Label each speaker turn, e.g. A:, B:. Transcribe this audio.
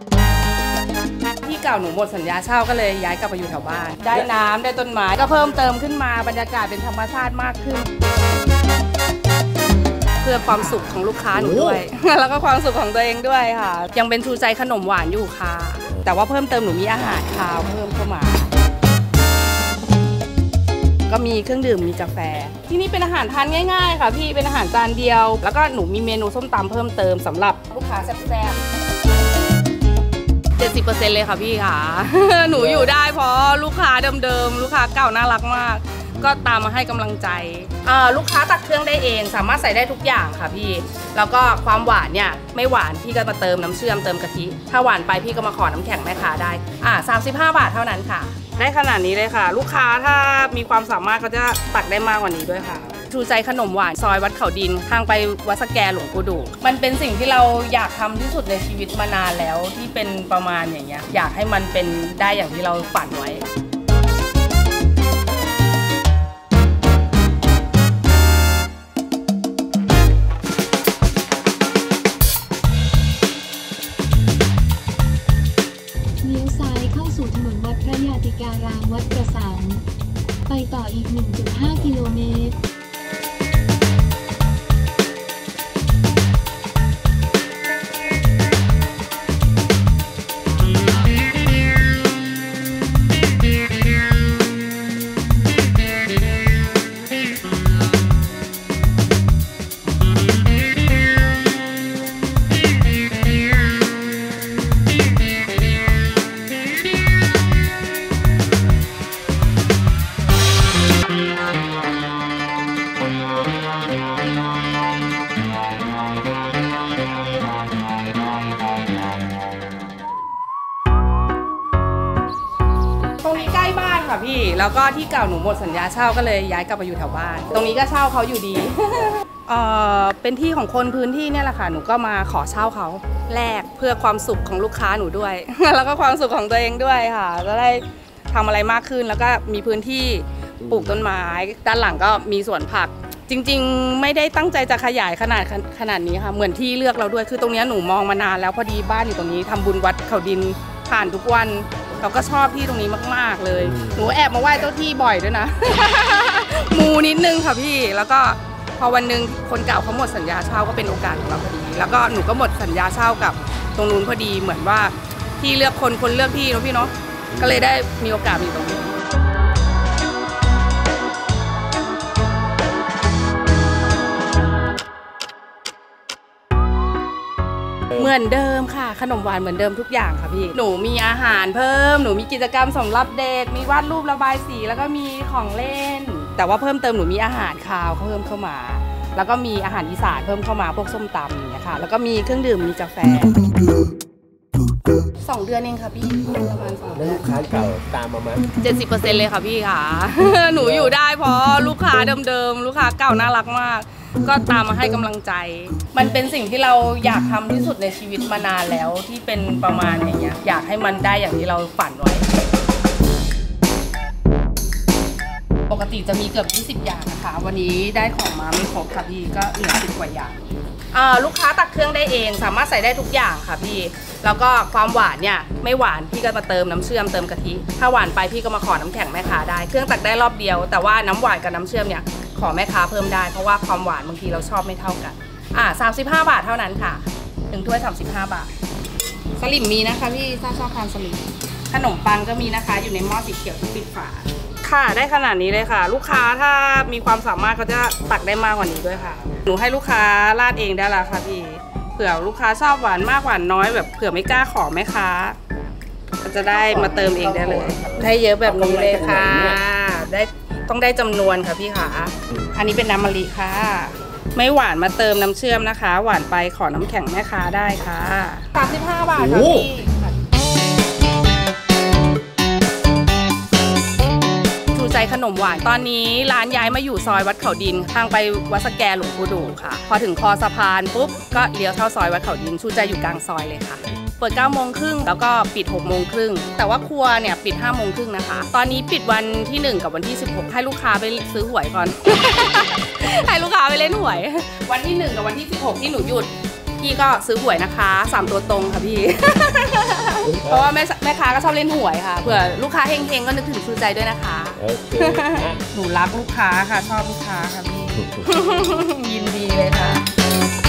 A: ที่เก่าหนูหมดสัญญาเช่าก็เลยย้ายกลับมาอยู่แถวบ้านได้น้ำได้ต้นไม้ก็เพิ่มเติมขึ้นมาบรรยากาศเป็นธรรมชาติมากขึ้นเพื่อความสุขของลูกค้าหนูด้วย แล้วก็ความสุขของตัวเองด้วยค่ะยังเป็นชูใจขนมหวานอยู่ค่ะแต่ว่าเพิ่มเติมหนูมีอาหารคาวเพิ่มเข้ามาก็มีเครื่องดื่มมีกาแฟที่นี่เป็นอาหารทานง่ายๆค่ะพี่เป็นอาหารจานเดียวแล้วก็หนูมีเมนูส้มตำเพิ่มเติมสำหรับลูกค้าแซ่บ70%เลยค่ะพี่ค่ะ หนูอยู่ได้เพราะลูกค้าเดิมๆลูกค้าเก่าน่ารักมากก็ตามมาให้กำลังใจลูกค้าตักเครื่องได้เองสามารถใส่ได้ทุกอย่างค่ะพี่แล้วก็ความหวานเนี่ยไม่หวานพี่ก็มาเติมน้ำเชื่อมเติมกะทิถ้าหวานไปพี่ก็มาขอน้ำแข็งแม่ค้าได้35 บาทเท่านั้นค่ะได้ขนาดนี้เลยค่ะลูกค้าถ้ามีความสามารถก็จะตักได้มากกว่านี้ด้วยค่ะชูใจขนมหวานซอยวัดเขาดินทางไปวัดสแกหลวงปู่ดูมันเป็นสิ่งที่เราอยากทำที่สุดในชีวิตมานานแล้วที่เป็นประมาณอย่างเงี้ยอยากให้มันเป็นได้อย่างที่เราฝันไว้
B: เลี้ยวซ้ายเข้าสู่ถนนวัดพระยาติการามวัดกระสังไปต่ออีก 1.5 กิโลเมตร
A: ตรงนี้ใกล้บ้านค่ะพี่แล้วก็ที่เก่าหนูหมดสัญญาเช่าก็เลยย้ายกลับมาอยู่แถวบ้านตรงนี้ก็เช่าเขาอยู่ดี เป็นที่ของคนพื้นที่เนี่ยแหละค่ะหนูก็มาขอเช่าเขาแลกเพื่อความสุขของลูกค้าหนูด้วย แล้วก็ความสุขของตัวเองด้วยค่ะจะได้ทำอะไรมากขึ้นแล้วก็มีพื้นที่ปลูกต้นไม้ด้านหลังก็มีสวนผักจริงๆไม่ได้ตั้งใจจะขยายขนาดนี้ค่ะเหมือนที่เลือกเราด้วยคือตรงนี้หนูมองมานานแล้วพอดีบ้านอยู่ตรงนี้ทำบุญวัดเขาดินผ่านทุกวันเราก็ชอบที่ตรงนี้มากๆเลยหนูแอบมาไหว้เจ้าที่บ่อยด้วยนะ มูนิดนึงค่ะพี่แล้วก็พอวันหนึ่งคนเก่าเขาหมดสัญญาเช่าก็เป็นโอกาสของเราพอดีแล้วก็หนูก็หมดสัญญาเช่ากับตรงนู้นพอดีเหมือนว่าที่เลือกคนเลือกที่เนาะพี่เนาะก็เลยได้มีโอกาสอยู่ตรงนี้เหมือนเดิมค่ะขนมหวานเหมือนเดิมทุกอย่างค่ะพี่หนูมีอาหารเพิ่มหนูมีกิจกรรมสำหรับเด็กมีวาดรูประบายสีแล้วก็มีของเล่นแต่ว่าเพิ่มเติมหนูมีอาหารคาวเพิ่มเข้ามาแล้วก็มีอาหารอีสานเพิ่มเข้ามาพวกส้มตำอย่างเงี้ยค่ะแล้วก็มีเครื่องดื่มมีกาแฟ2 เดือนเองค่ะพี่ประมาณ2 เดือน
C: ลูกค้าเก่าตามมาไหม
A: 70%เลยค่ะพี่ค่ะ หนูอยู่ได้เพราะลูกค้าเดิมๆลูกค้าเก่าน่ารักมากก็ตามมาให้กำลังใจมันเป็นสิ่งที่เราอยากทำที่สุดในชีวิตมานานแล้วที่เป็นประมาณอย่างเงี้ยอยากให้มันได้อย่างที่เราฝันไว้ปกติจะมีเกือบ20 อย่างนะคะวันนี้ได้ของมาไม่ครบค่ะพี่ก็เหลือ10 กว่าอย่างลูกค้าตักเครื่องได้เองสามารถใส่ได้ทุกอย่างค่ะพี่แล้วก็ความหวานเนี่ยไม่หวานพี่ก็มาเติมน้ำเชื่อมเติมกะทิถ้าหวานไปพี่ก็มาขอน้ำแข็งแม่ค้าได้เครื่องตักได้รอบเดียวแต่ว่าน้ำหวานกับน้ำเชื่อมเนี่ยขอแม่ค้าเพิ่มได้เพราะว่าความหวานบางทีเราชอบไม่เท่ากัน35 บาทเท่านั้นค่ะ1 ถ้วย35 บาทสลิมมีนะคะพี่ถ้าชอบทานสลิมขนมปังก็มีนะคะอยู่ในหม้อสีเขียวที่ปิดฝาค่ะได้ขนาดนี้เลยค่ะลูกค้าถ้ามีความสามารถเขาจะตักได้มากกว่านี้ด้วยค่ะหนูให้ลูกค้าราดเองได้ละค่ะพี่เผื่อลูกค้าชอบหวานมากหวานน้อยแบบเผื่อไม่กล้าขอแม่ค้าก็จะได้มาเติมเองได้เลยได้เยอะแบบนี้เลยค่ะได้ต้องได้จำนวนค่ะพี่ค่ะอันนี้เป็นน้ำมะลิค่ะไม่หวานมาเติมน้ำเชื่อมนะคะหวานไปขอน้ำแข็งแม่ค้าได้ค่ะ35 บาทค่ะพี่ใจขนมหวานตอนนี้ร้านย้ายมาอยู่ซอยวัดเขาดินทางไปวัดสแกหลวงปู่ดูค่ะพอถึงคอสะพานปุ๊บก็เลี้ยวเข้าซอยวัดเขาดินชูใจอยู่กลางซอยเลยค่ะเปิด 9:30 แล้วก็ปิด 6:30แต่ว่าครัวเนี่ยปิด 5:30 นะคะตอนนี้ปิดวันที่1กับวันที่16ให้ลูกค้าไปซื้อหวยก่อน ให้ลูกค้าไปเล่นหวยวันที่1กับวันที่16ที่หนูหยุดพี่ก็ซื้อหวยนะคะ3 ตัวตรงค่ะพี่เพราะว่าแม่ค้าก็ชอบเล่นหวยค่ะเผื่อลูกค้าเฮงๆก็นึกถึงชูใจด้วยนะคะ
C: โอเค
A: หนูรักลูกค้าค่ะชอบลูกค้าค่ะพี่ ยินดีเลยค่ะ